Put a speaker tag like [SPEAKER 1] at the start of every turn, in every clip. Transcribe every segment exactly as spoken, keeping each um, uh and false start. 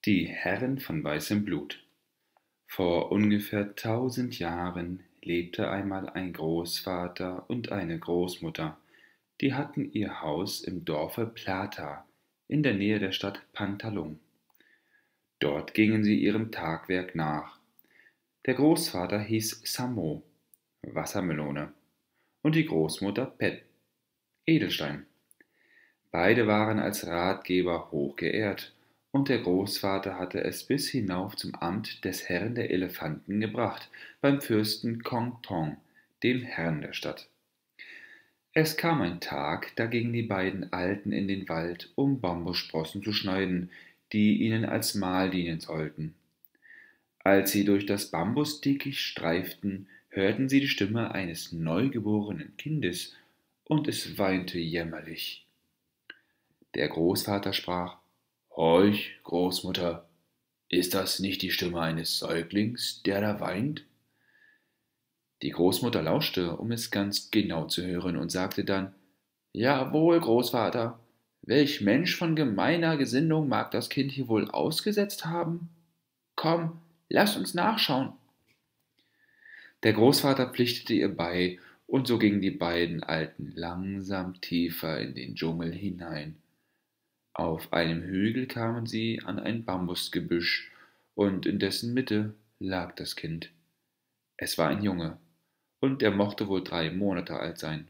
[SPEAKER 1] Die Herren von weißem Blut. Vor ungefähr tausend Jahren lebte einmal ein Großvater und eine Großmutter. Die hatten ihr Haus im Dorfe Plata in der Nähe der Stadt Pantalon. Dort gingen sie ihrem Tagwerk nach. Der Großvater hieß Samo, Wassermelone, und die Großmutter Pet, Edelstein. Beide waren als Ratgeber hoch geehrt, und der Großvater hatte es bis hinauf zum Amt des Herrn der Elefanten gebracht, beim Fürsten Kong Tong, dem Herrn der Stadt. Es kam ein Tag, da gingen die beiden Alten in den Wald, um Bambussprossen zu schneiden, die ihnen als Mahl dienen sollten. Als sie durch das Bambusdickicht streiften, hörten sie die Stimme eines neugeborenen Kindes, und es weinte jämmerlich. Der Großvater sprach: »Horch, Großmutter, ist das nicht die Stimme eines Säuglings, der da weint?« Die Großmutter lauschte, um es ganz genau zu hören, und sagte dann: »Jawohl, Großvater, welch Mensch von gemeiner Gesinnung mag das Kind hier wohl ausgesetzt haben? Komm, lass uns nachschauen.« Der Großvater pflichtete ihr bei, und so gingen die beiden Alten langsam tiefer in den Dschungel hinein. Auf einem Hügel kamen sie an ein Bambusgebüsch, und in dessen Mitte lag das Kind. Es war ein Junge, und er mochte wohl drei Monate alt sein.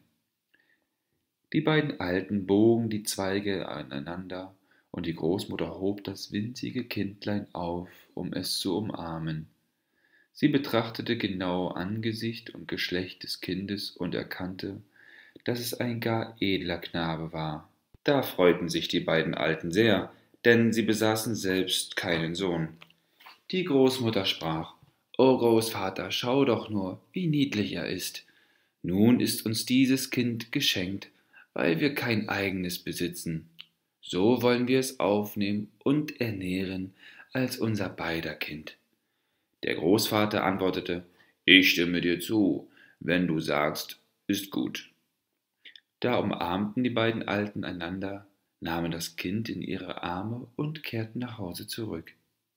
[SPEAKER 1] Die beiden Alten bogen die Zweige aneinander, und die Großmutter hob das winzige Kindlein auf, um es zu umarmen. Sie betrachtete genau Angesicht und Geschlecht des Kindes und erkannte, dass es ein gar edler Knabe war. Da freuten sich die beiden Alten sehr, denn sie besaßen selbst keinen Sohn. Die Großmutter sprach: »O Großvater, schau doch nur, wie niedlich er ist. Nun ist uns dieses Kind geschenkt, weil wir kein eigenes besitzen. So wollen wir es aufnehmen und ernähren als unser beider Kind.« Der Großvater antwortete: »Ich stimme dir zu, wenn du sagst, ist gut.« Da umarmten die beiden Alten einander, nahmen das Kind in ihre Arme und kehrten nach Hause zurück.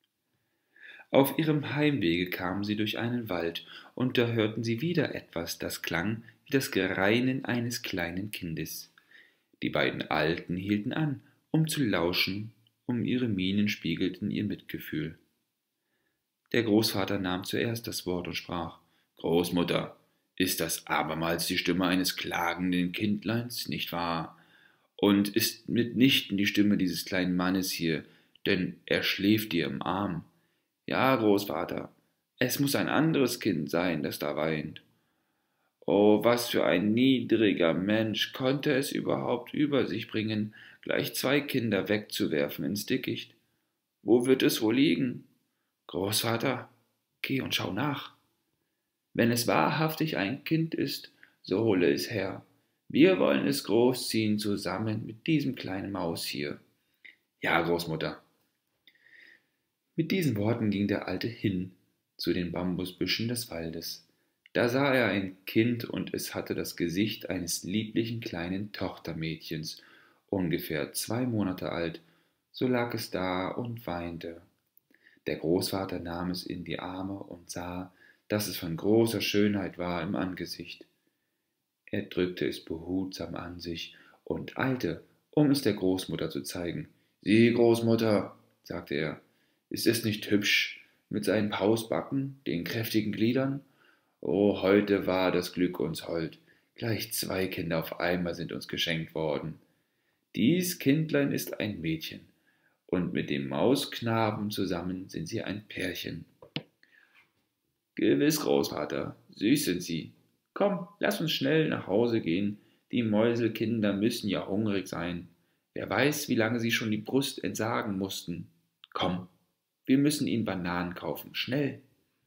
[SPEAKER 1] Auf ihrem Heimwege kamen sie durch einen Wald, und da hörten sie wieder etwas, das klang wie das Gereinen eines kleinen Kindes. Die beiden Alten hielten an, um zu lauschen, um ihre Mienen spiegelten ihr Mitgefühl. Der Großvater nahm zuerst das Wort und sprach: »Großmutter, ist das abermals die Stimme eines klagenden Kindleins, nicht wahr? Und ist mitnichten die Stimme dieses kleinen Mannes hier, denn er schläft dir im Arm. Ja, Großvater, es muß ein anderes Kind sein, das da weint. Oh, was für ein niedriger Mensch konnte es überhaupt über sich bringen, gleich zwei Kinder wegzuwerfen ins Dickicht? Wo wird es wohl liegen? Großvater, geh und schau nach. Wenn es wahrhaftig ein Kind ist, so hole es her. Wir wollen es großziehen zusammen mit diesem kleinen Maus hier.« »Ja, Großmutter.« Mit diesen Worten ging der Alte hin zu den Bambusbüschen des Waldes. Da sah er ein Kind, und es hatte das Gesicht eines lieblichen kleinen Tochtermädchens, ungefähr zwei Monate alt. So lag es da und weinte. Der Großvater nahm es in die Arme und sah, dass es von großer Schönheit war im Angesicht. Er drückte es behutsam an sich und eilte, um es der Großmutter zu zeigen. »Sieh, Großmutter«, sagte er, »ist es nicht hübsch mit seinen Pausbacken, den kräftigen Gliedern? Oh, heute war das Glück uns hold, gleich zwei Kinder auf einmal sind uns geschenkt worden. Dies Kindlein ist ein Mädchen, und mit dem Mausknaben zusammen sind sie ein Pärchen.« »Gewiss, Großvater, süß sind sie. Komm, lass uns schnell nach Hause gehen, die Mäuselkinder müssen ja hungrig sein. Wer weiß, wie lange sie schon die Brust entsagen mussten. Komm, wir müssen ihnen Bananen kaufen, schnell.«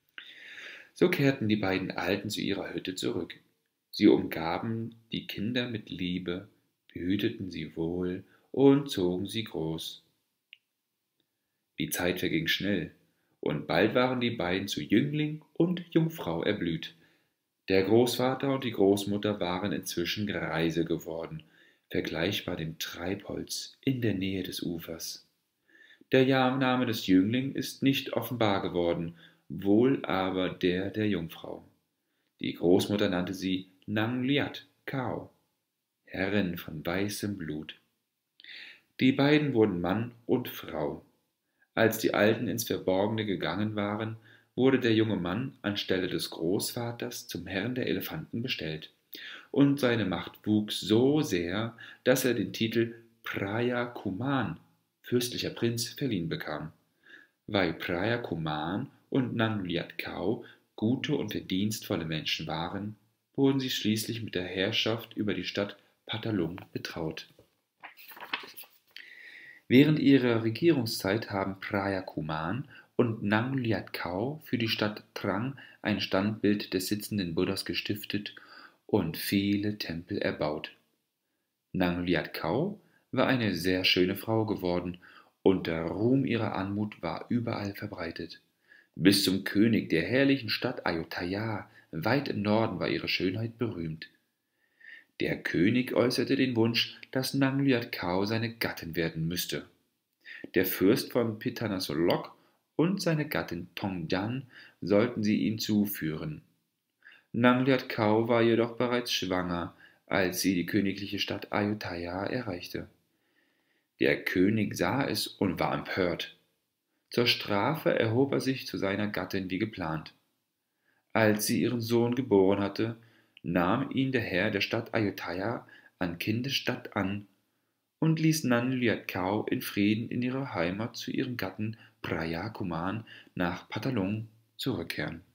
[SPEAKER 1] So kehrten die beiden Alten zu ihrer Hütte zurück. Sie umgaben die Kinder mit Liebe, behüteten sie wohl und zogen sie groß. Die Zeit verging schnell, und bald waren die beiden zu Jüngling und Jungfrau erblüht. Der Großvater und die Großmutter waren inzwischen Greise geworden, vergleichbar dem Treibholz in der Nähe des Ufers. Der Name des Jünglings ist nicht offenbar geworden, wohl aber der der Jungfrau. Die Großmutter nannte sie Nang Liat Kao, Herrin von weißem Blut. Die beiden wurden Mann und Frau. Als die Alten ins Verborgene gegangen waren, wurde der junge Mann anstelle des Großvaters zum Herrn der Elefanten bestellt, und seine Macht wuchs so sehr, dass er den Titel Praya Kuman, fürstlicher Prinz, verliehen bekam. Weil Praya Kuman und Nang Liat Kao gute und verdienstvolle Menschen waren, wurden sie schließlich mit der Herrschaft über die Stadt Patalung betraut. Während ihrer Regierungszeit haben Praya Kuman und Nang Liat Kao für die Stadt Trang ein Standbild des sitzenden Buddhas gestiftet und viele Tempel erbaut. Nang Liat Kao war eine sehr schöne Frau geworden, und der Ruhm ihrer Anmut war überall verbreitet. Bis zum König der herrlichen Stadt Ayutthaya, weit im Norden, war ihre Schönheit berühmt. Der König äußerte den Wunsch, dass Nang Liat Kao seine Gattin werden müsste. Der Fürst von Phitanasolok und seine Gattin Tongjan sollten sie ihm zuführen. Nang Liat Kao war jedoch bereits schwanger, als sie die königliche Stadt Ayutthaya erreichte. Der König sah es und war empört. Zur Strafe erhob er sich zu seiner Gattin wie geplant. Als sie ihren Sohn geboren hatte, nahm ihn der Herr der Stadt Ayutthaya an Kindesstatt an und ließ Nang Liat Kao in Frieden in ihre Heimat zu ihrem Gatten Praya Kuman nach Patalung zurückkehren.